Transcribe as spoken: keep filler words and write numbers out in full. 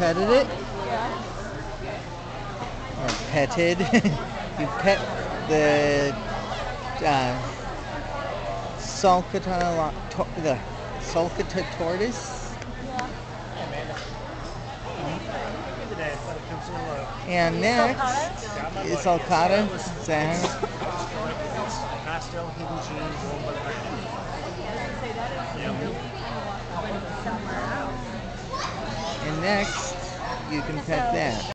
petted it. Yeah. Or petted. You pet the uh, sulcata, to, the sulcata tortoise. Yeah. And next is sulcata. Pastel hidden genes owned by the And next, you can pet that.